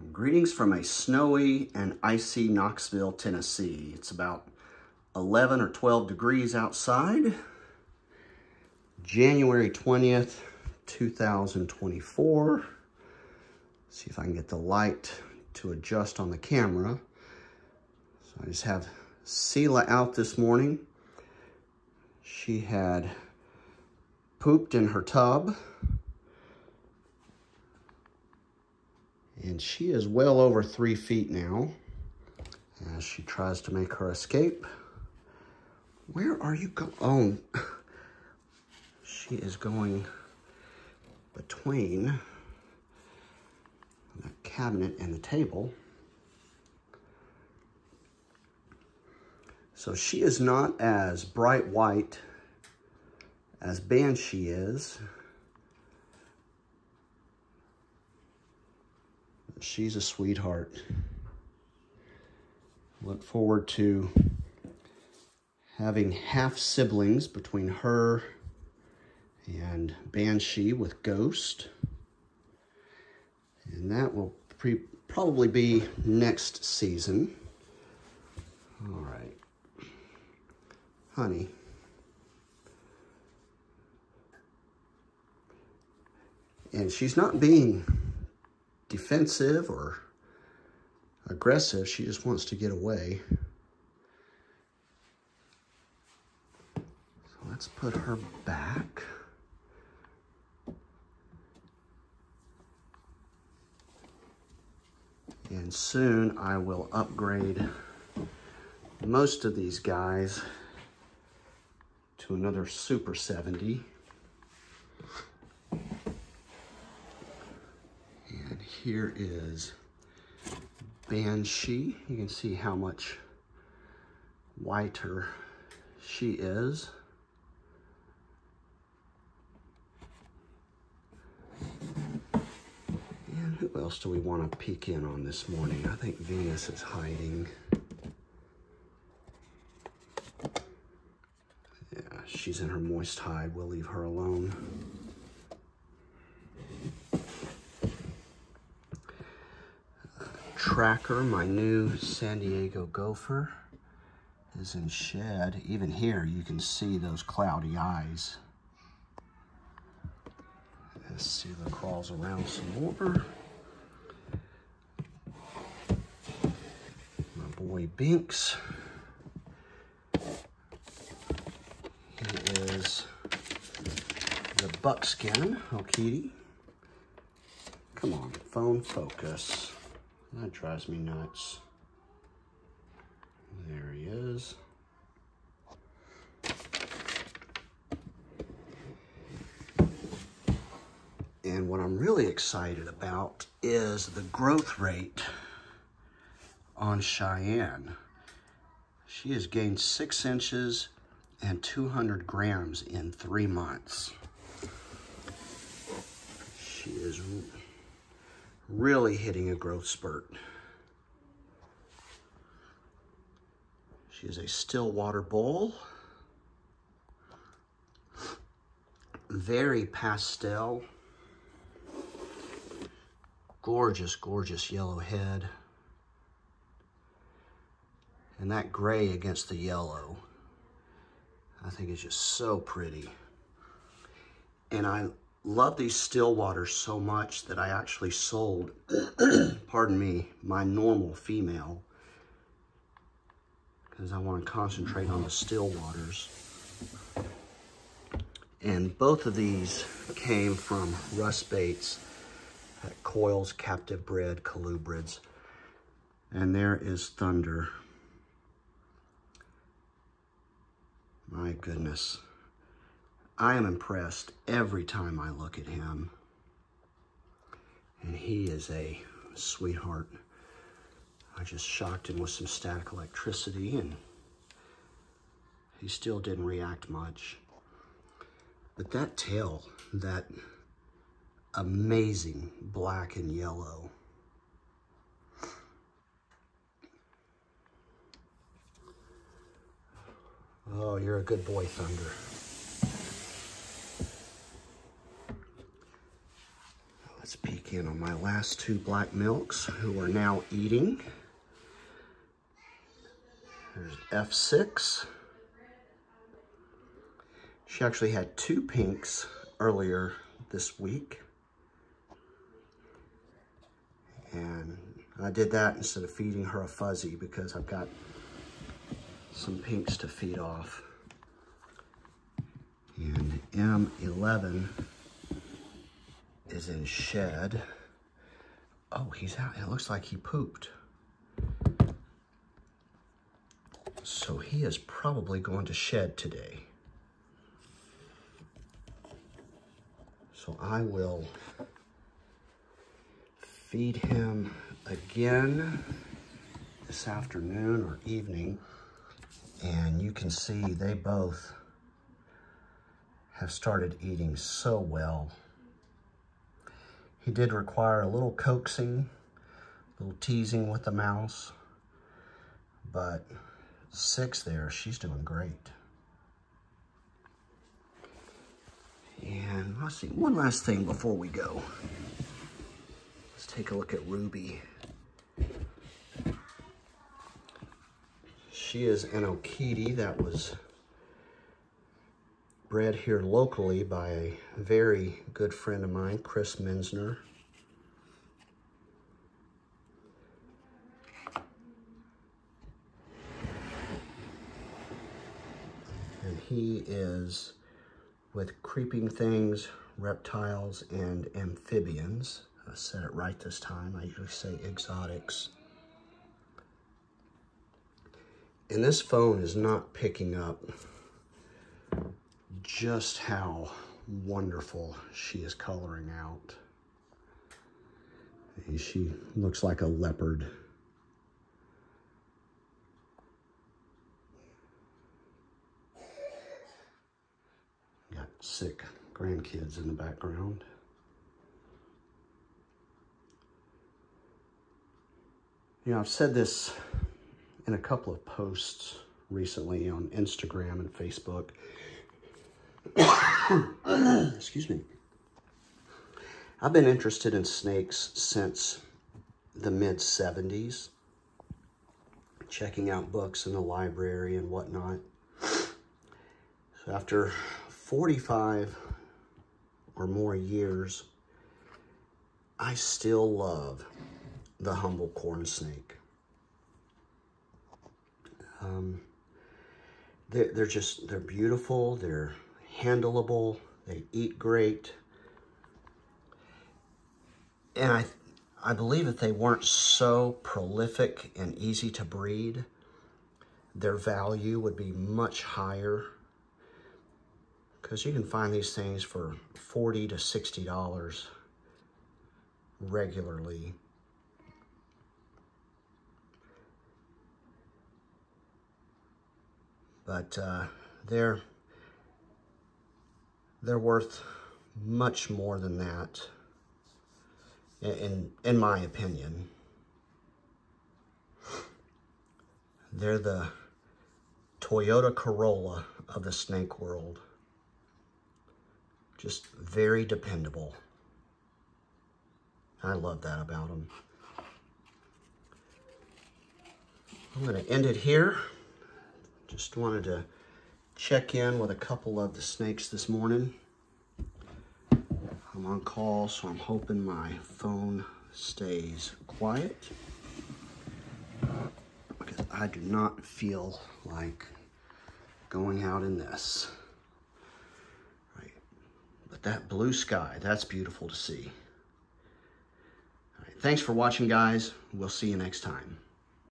Greetings from a snowy and icy Knoxville, Tennessee. It's about 11 or 12 degrees outside. January 20th, 2024. See if I can get the light to adjust on the camera. So I just have Sela out this morning. She had pooped in her tub. And she is well over 3 feet now as she tries to make her escape. Where are you going? Oh, she is going between the cabinet and the table. So she is not as bright white as Banshee is. She's a sweetheart. Look forward to having half siblings between her and Banshee with Ghost. And that will probably be next season. All right. Honey. And she's not being defensive or aggressive. She just wants to get away. So let's put her back. And soon I will upgrade most of these guys to another Super 70. Here is Banshee. You can see how much whiter she is. And who else do we want to peek in on this morning? I think Venus is hiding. Yeah, she's in her moist hide. We'll leave her alone. Tracker, my new San Diego Gopher, is in shed. Even here you can see those cloudy eyes. As Sela crawls around some more. My boy Binks. He is the buckskin. Oh, kitty. Come on, phone focus. That drives me nuts. There he is. And what I'm really excited about is the growth rate on Cheyenne. She has gained 6 inches and 200 grams in 3 months. She is really hitting a growth spurt. She is a Stillwater bull. Very pastel. Gorgeous, gorgeous yellow head. And that gray against the yellow, I think is just so pretty. And I love these Stillwaters so much that I actually sold, pardon me, my normal female, because I want to concentrate on the Stillwaters. And both of these came from Russ Bates at Coils Captive Bred Colubrids. And there is Thunder. My goodness. I am impressed every time I look at him. And he is a sweetheart. I just shocked him with some static electricity and he still didn't react much. But that tail, that amazing black and yellow. Oh, you're a good boy, Thunder. Let's peek in on my last two black milks who are now eating. There's F6. She actually had two pinks earlier this week. And I did that instead of feeding her a fuzzy because I've got some pinks to feed off. And M11 is in shed. Oh, he's out. It looks like he pooped. So he is probably going to shed today. So I will feed him again this afternoon or evening. And you can see they both have started eating so well. He did require a little coaxing, a little teasing with the mouse, but 6 there, she's doing great. And let's see, one last thing before we go. Let's take a look at Ruby. She is an Okiti that was bred here locally by a very good friend of mine, Chris Minsner. And he is with creeping things, reptiles, and amphibians. I said it right this time. I usually say exotics. And this phone is not picking up just how wonderful she is coloring out. And she looks like a leopard. Got sick grandkids in the background. You know, I've said this in a couple of posts recently on Instagram and Facebook. Excuse me. I've been interested in snakes since the mid-70s, checking out books in the library and whatnot. So after 45 or more years, I still love the humble corn snake. They're beautiful, they're handleable, they eat great. And I believe if they weren't so prolific and easy to breed, their value would be much higher. Because you can find these things for $40 to $60 regularly. But they're worth much more than that, in my opinion. They're the Toyota Corolla of the snake world. Just very dependable. I love that about them. I'm going to end it here. Just wanted to check in with a couple of the snakes this morning. I'm on call, so I'm hoping my phone stays quiet, because I do not feel like going out in this. Right. But that blue sky, that's beautiful to see. All right. Thanks for watching, guys. We'll see you next time.